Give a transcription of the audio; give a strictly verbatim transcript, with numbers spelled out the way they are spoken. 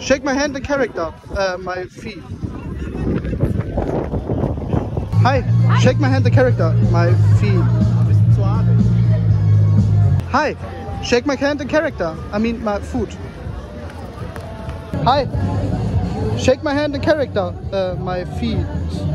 shake my hand, the character, uh, my feet. Hi. Hi, shake my hand, the character, my feet. Hi, shake my hand, the character, I mean my foot. Hi, shake my hand, the character, uh, my feet.